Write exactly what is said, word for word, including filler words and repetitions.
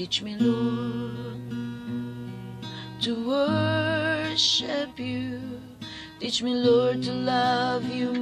Teach me, Lord, to worship you. Teach me, Lord, to love you